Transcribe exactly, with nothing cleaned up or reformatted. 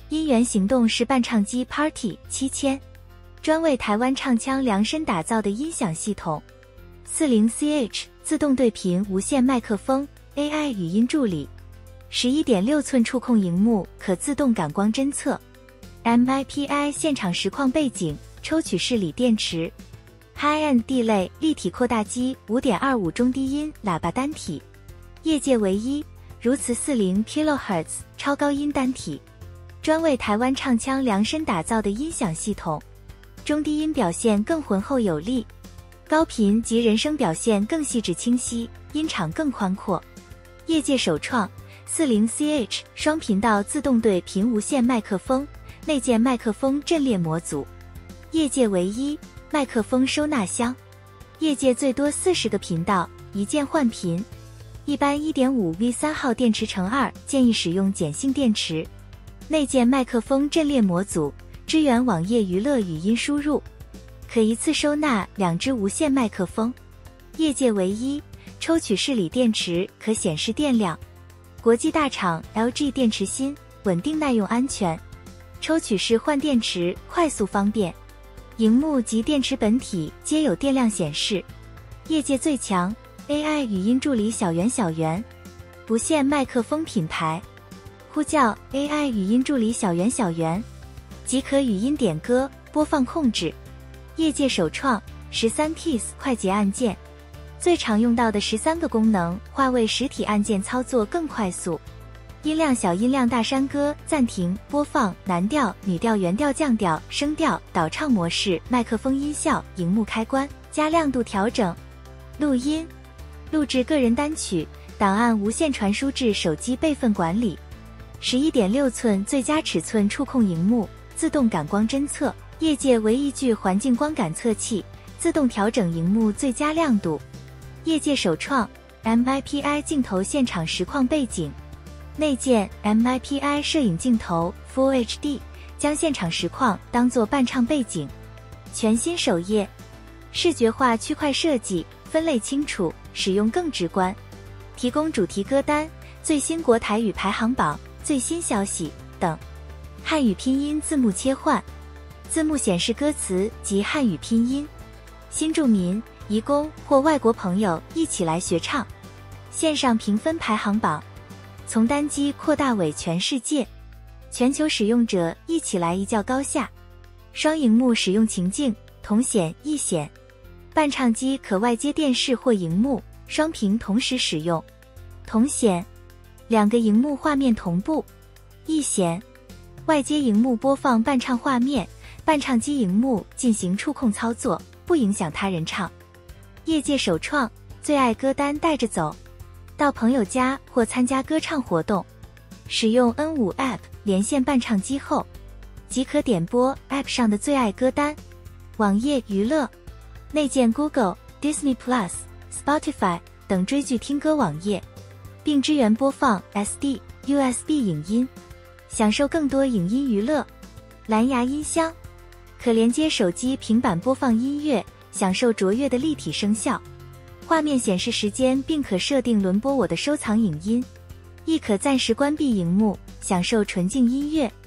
音源行动式伴唱机 Party 七千，专为台湾唱腔量身打造的音响系统。四零 C H 自动对频无线麦克风 A I 语音助理， 十一点六寸触控萤幕可自动感光侦测， M I P I 现场实况背景，抽取式锂电池， High-end Delay 立体扩大机 五点二五 中低音喇叭单体，业界唯一如此 四十 kHz 超高音单体，专为台湾唱腔量身打造的音响系统。中低音表现更浑厚有力，高频及人声表现更细致清晰，音场更宽阔。业界首创 四十 C H 双频道自动对频无线麦克风，内建麦克风阵列模组，业界唯一麦克风收纳箱，业界最多四十个频道，一键换频。一般 一点五 V 三 号电池乘二，建议使用碱性电池。内建麦克风阵列模组，支援网页娱乐语音输入，可一次收纳两只无线麦克风。业界唯一抽取式锂电池，可显示电量。国际大厂 L G 电池芯，稳定耐用安全。抽取式换电池，快速方便。萤幕及电池本体皆有电量显示。业界最强 A I 语音助理小圆小圆，不线麦克风品牌。呼叫 A I 语音助理小圆小圆，即可语音点歌、播放控制。业界首创 十三 keys 快捷按键，最常用到的十三个功能化为实体按键，操作更快速。音量小、音量大山歌、暂停、播放、男调、女调、原调、降调、声调、导唱模式、麦克风音效、荧幕开关、加亮度调整。录音、录制个人单曲、档案无线传输至手机备份管理。十一点六寸最佳尺寸触控萤幕，自动感光侦测，业界唯一具环境光感测器，自动调整萤幕最佳亮度。业界首创 M I P I 镜头现场实况背景，内建 M I P I 摄影镜头 Full H D， 将现场实况当作伴唱背景。全新首页，视觉化区块设计，分类清楚，使用更直观。提供主题歌单、最新国台语排行榜、最新消息等。汉语拼音字幕切换，字幕显示歌词及汉语拼音。新住民、移工或外国朋友一起来学唱。线上评分排行榜，从单机扩大为全世界，全球使用者一起来一较高下。双萤幕使用情境，同显异显。伴唱机可外接电视或萤幕，双屏同时使用。同显，两个萤幕画面同步。异显，外接萤幕播放伴唱画面，伴唱机萤幕进行触控操作，不影响他人唱。业界首创，最爱歌单带着走，到朋友家或参加歌唱活动，使用 N 五 App 连线伴唱机后，即可点播 App 上的最爱歌单。网页娱乐，内建 Google、Disney Plus、Spotify 等追剧听歌网页，并支援播放 S D、U S B 影音，享受更多影音娱乐。蓝牙音箱，可连接手机、平板播放音乐，享受卓越的立体声效。画面显示时间，并可设定轮播我的收藏影音，亦可暂时关闭荧幕，享受纯净音乐。